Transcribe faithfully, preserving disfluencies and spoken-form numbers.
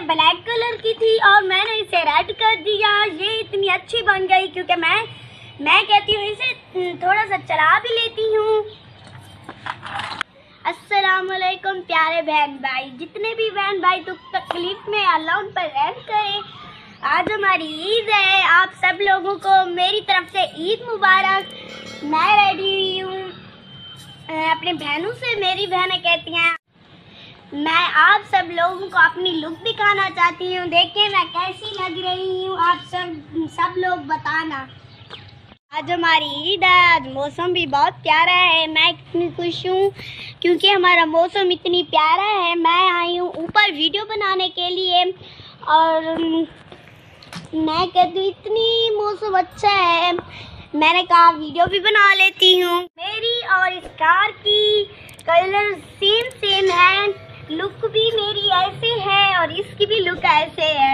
Black colour की थी और मैंने इसे रेड कर दिया। ये इतनी अच्छी बन गई क्योंकि मैं मैं कहती हूँ इसे थोड़ा सा चला भी लेती हूँ। अस्सलाम वालेकुम प्यारे बहन भाई, जितने भी बहन भाई दुख तकलीफ में अल्लाह उन पर रहम करे। आज हमारी ईद है, आप सब लोगों को मेरी तरफ से ईद मुबारक। मैं रेडी हुई हूँ अपनी बहनों से, मेरी बहनें कहती हैं मैं आप सब लोगों को अपनी लुक दिखाना चाहती हूँ। देखिए मैं कैसी लग रही हूँ, आप सब सब लोग बताना। आज हमारी ईद है, आज मौसम भी बहुत प्यारा है। मैं इतनी खुश हूँ क्योंकि हमारा मौसम इतनी प्यारा है। मैं आई हूँ ऊपर वीडियो बनाने के लिए और मैं कहती हूँ इतनी मौसम अच्छा है, मैंने कहा वीडियो भी बना लेती हूँ। मेरी और इस कार की कलर सेम सेम है, लुक भी मेरी ऐसे है और इसकी भी लुक ऐसे है।